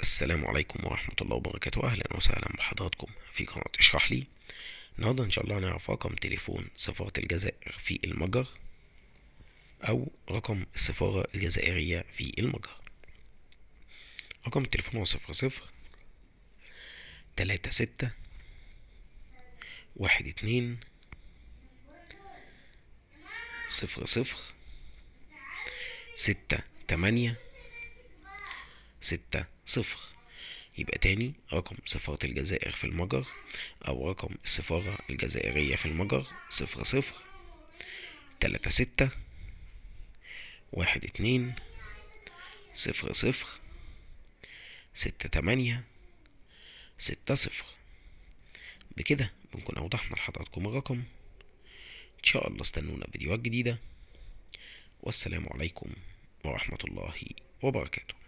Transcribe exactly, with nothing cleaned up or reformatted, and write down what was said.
السلام عليكم ورحمة الله وبركاته. أهلا وسهلا بحضراتكم في قناة اشرح لي. النهاردة إن شاء الله هنعرف رقم تليفون سفارة الجزائر في المجر أو رقم السفارة الجزائرية في المجر. رقم التليفون هو صفر صفر تلاتة ستة واحد اتنين صفر صفر ستة تمانية ستة صفر. يبقى تاني، رقم سفارة الجزائر في المجر أو رقم السفارة الجزائرية في المجر صفر صفر تلاتة ستة واحد اتنين صفر صفر ستة تمانية ستة صفر. بكده بنكون أوضحنا لحضراتكم الرقم. إن شاء الله استنونا فيديوهات جديدة، والسلام عليكم ورحمة الله وبركاته.